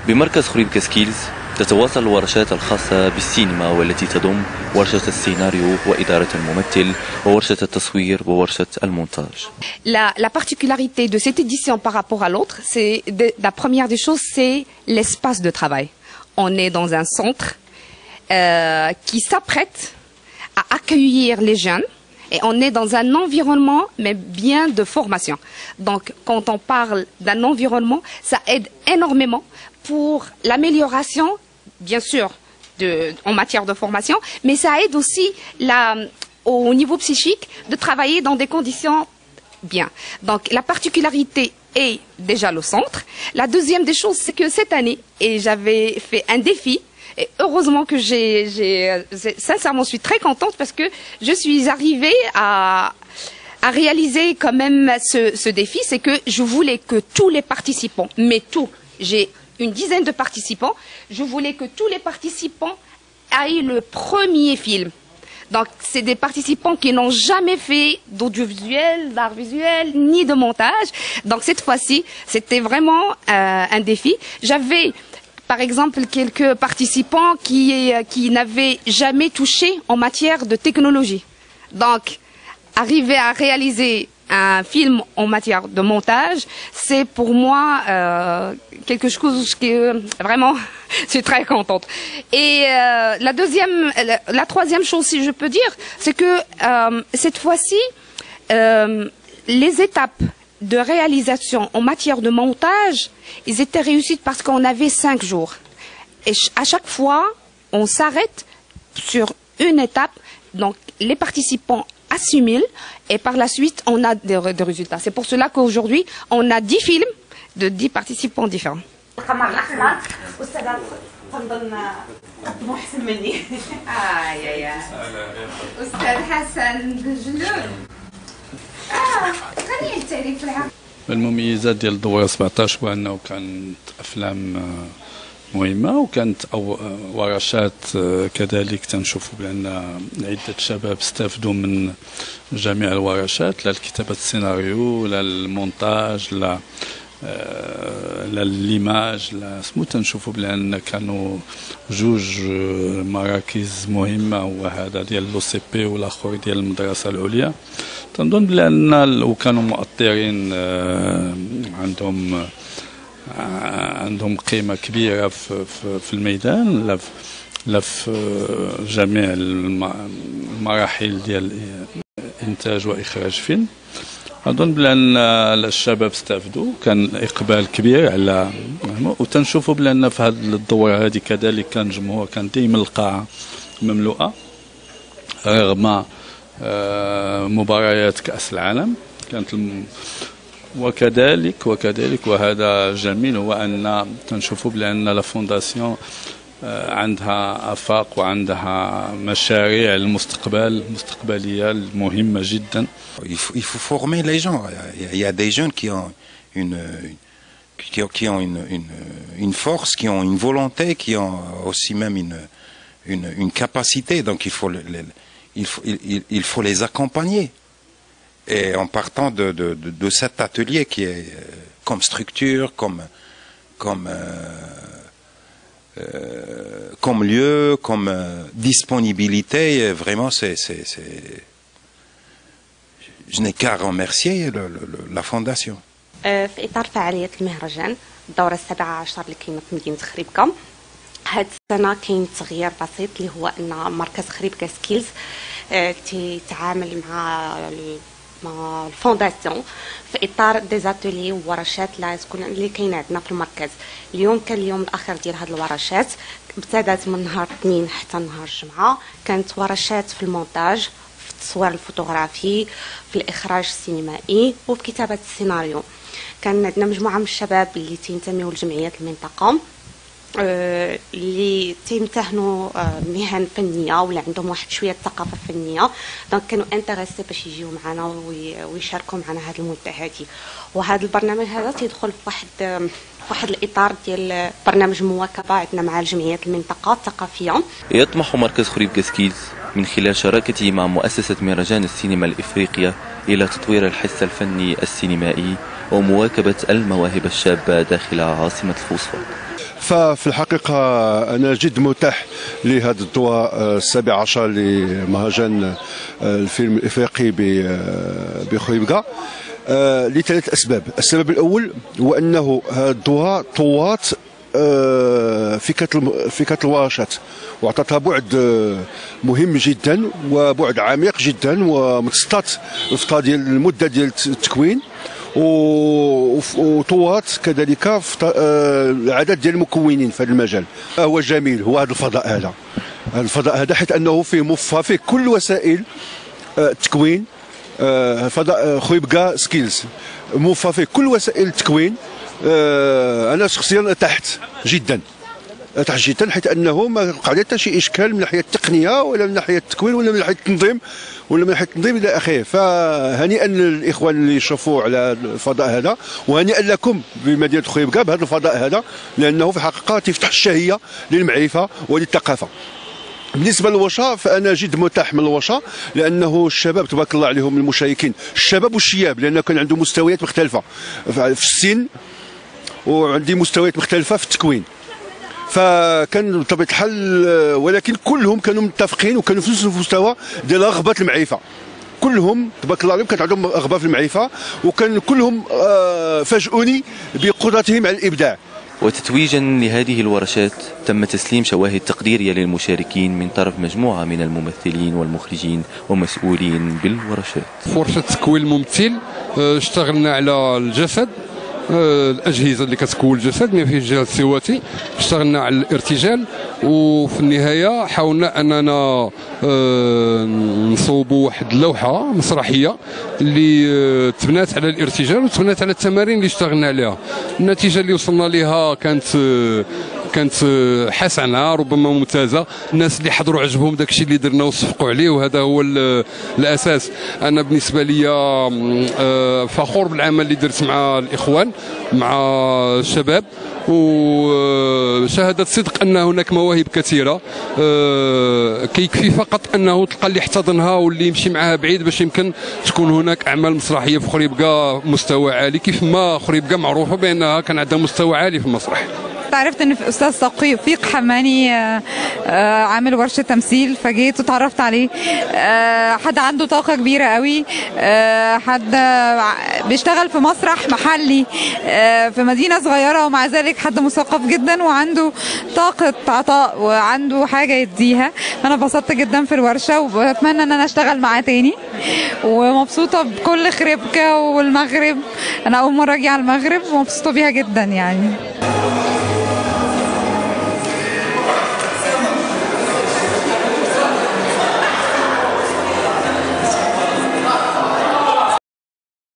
بمركز خريب كاسكيلز تتواصل الورشات الخاصة بالسينما والتي تضم ورشة السيناريو وإدارة الممثل وورشة التصوير وورشة المونتاج. La particularité de cette édition par rapport à l'autre, c'est la première des choses, c'est l'espace de travail. On est dans un centre qui s'apprête à accueillir les jeunes et on est dans un environnement mais bien de formation. Donc quand on parle d'un environnement, ça aide énormément pour l'amélioration, bien sûr, en matière de formation, mais ça aide aussi au niveau psychique de travailler dans des conditions bien. Donc la particularité est déjà le centre. La deuxième des choses, c'est que cette année, et j'avais fait un défi, et heureusement que sincèrement, je suis très contente parce que je suis arrivée à réaliser quand même ce défi, c'est que je voulais que tous les participants, mais j'ai une dizaine de participants, je voulais que tous les participants aient le premier film. Donc, c'est des participants qui n'ont jamais fait d'audiovisuel, d'art visuel, ni de montage. Donc, cette fois-ci, c'était vraiment un défi. J'avais, par exemple, quelques participants qui n'avaient jamais touché en matière de technologie. Donc, arriver à réaliser un film en matière de montage, c'est pour moi quelque chose qui vraiment, je suis très contente. Et la troisième chose, si je peux dire, c'est que cette fois-ci, les étapes de réalisation en matière de montage, ils étaient réussis parce qu'on avait 5 jours. Et à chaque fois, on s'arrête sur une étape. Donc, les participants assimilent et par la suite, on a des résultats. C'est pour cela qu'aujourd'hui, on a 10 films de 10 participants différents. المميزات ديال الدورة 17 هو أنه كانت أفلام مهمة وكانت ورشات كذلك تنشوفوا بأن عدة شباب استفادوا من جميع الورشات، لا الكتابة السيناريو لا المونتاج لا ليماج لا سمو. تنشوفوا بأن كانوا جوج مراكز مهمة، وهذا ديال لو سي بي والآخر ديال المدرسة العليا. تنظن بأن وكانوا مؤطرين عندهم قيمة كبيرة في الميدان لا في جميع المراحل ديال إنتاج وإخراج فيلم. أظن بأن الشباب استفدوا، كان إقبال كبير على، وتنشوفوا بأن في هذه الدورة هذه كذلك كان جمهور، كان دائما القاعة مملوءة رغم مباريات كأس العالم كانت وكذلك وهذا جميل هو أن تنشوفوا بأن لا فونداسيون عندها آفاق وعندها مشاريع المستقبلية مهمة جدا. Il faut former les gens. Il y a des jeunes qui ont une force, qui ont une volonté, qui ont aussi même une capacité. Donc il faut les accompagner. Et en partant de cet atelier qui est comme structure, comme lieu, comme disponibilité, vraiment je n'ai qu'à remercier la fondation. في إطار فعالية المهرجان الدورة 17 اللي كاينة في مدينة خريبكة، هاد السنة كاين تغيير بسيط اللي هو أن مركز خريبكة سكيلز تيتعامل مع الفونداسيون في اطار ديزاتولي وورشات اللي كاينه عندنا في المركز. اليوم كان اليوم الاخير ديال هاد الورشات، ابتدات من نهار الاثنين حتى نهار الجمعه. كانت ورشات في المونتاج، في التصوير الفوتوغرافي، في الاخراج السينمائي وفي كتابه السيناريو. كان عندنا مجموعه من الشباب اللي تينتميوا لجمعيات المنطقه اللي تيمتهنوا مهن فنيه ولا عندهم واحد شويه الثقافه الفنيه، دونك كانوا انتريسي باش يجيو معنا ويشاركوا معنا هذه المده هذه. وهذا البرنامج هذا تيدخل في واحد الاطار ديال برنامج مواكبه عندنا مع الجمعيات المنطقه الثقافيه. يطمح مركز خريب كاسكيلز من خلال شراكته مع مؤسسه مهرجان السينما الافريقيه الى تطوير الحس الفني السينمائي ومواكبه المواهب الشابه داخل عاصمه الفوسفور. ففي الحقيقة أنا جد متاح لهذا الضوء 17 لمهرجان الفيلم الإفريقي بخويبكا لثلاث أسباب. السبب الأول هو أنه هذا الضوء طوات فكرة الورشات واعطتها بعد مهم جدا وبعد عميق جدا ومتسطط الفترة ديال المدة ديال التكوين، وطوات كذلك العدد ديال المكونين في هذا المجال. هو جميل هو هذا الفضاء هذا حيث انه فيه موفى فيه كل وسائل التكوين. فضاء خويبكا سكيلز موفى فيه كل وسائل التكوين. انا شخصيا ارتحت جدا حيث انه ما وقع لي حتى شي اشكال من ناحيه التقنيه ولا من ناحيه التكوين ولا من ناحيه التنظيم الى اخره. فهنيئا للاخوان اللي شافوا على الفضاء هذا، وهنيئا لكم بمدينه خويبكا بهذا الفضاء هذا، لانه في الحقيقه تفتح الشهيه للمعرفه وللثقافه. بالنسبه للوشا فانا جد مرتاح من الوشا، لانه الشباب تبارك الله عليهم المشاركين الشباب والشياب، لانه كان عندهم مستويات مختلفه في السن وعندي مستويات مختلفه في التكوين. فكان بطبيعه الحال ولكن كلهم كانوا متفقين وكانوا في نفس المستوى ديال رغبه المعرفه. كلهم تبارك الله عليهم كانت عندهم رغبه في المعرفه، وكان كلهم فاجئوني بقدرتهم على الابداع. وتتويجا لهذه الورشات تم تسليم شواهد تقديرية للمشاركين من طرف مجموعة من الممثلين والمخرجين ومسؤولين بالورشات. في ورشة تكوين الممثل اشتغلنا على الجسد، الأجهزة اللي كتكون الجسد من في الجهاز السواتي، اشتغلنا على الارتجال، وفي النهاية حاولنا أننا نصوبوا واحد اللوحة مسرحية اللي تبنات على الارتجال وتبنات على التمارين اللي اشتغلنا عليها. النتيجة اللي وصلنا لها كانت حسنه ربما ممتازه. الناس اللي حضروا عجبهم داك الشيء اللي درنا وصفقوا عليه، وهذا هو الاساس. انا بالنسبه لي فخور بالعمل اللي درت مع الاخوان مع الشباب، وشهاده صدق ان هناك مواهب كثيره. كيكفي فقط انه تلقى اللي يحتضنها واللي يمشي معها بعيد باش يمكن تكون هناك اعمال مسرحيه في خويبكا مستوى عالي، كيف ما خويبكا معروفه بانها كان عندها مستوى عالي في المسرح. عرفت ان في استاذ توفيق حماني عامل ورشه تمثيل، فجيت وتعرفت عليه. حد عنده طاقه كبيره قوي، حد بيشتغل في مسرح محلي في مدينه صغيره، ومع ذلك حد مثقف جدا وعنده طاقه عطاء وعنده حاجه يديها. انا انبسطت جدا في الورشه وبتمنى ان انا اشتغل معاه تاني، ومبسوطه بكل خريبكا والمغرب. انا اول مره اجي على المغرب ومبسوطه بيها جدا يعني.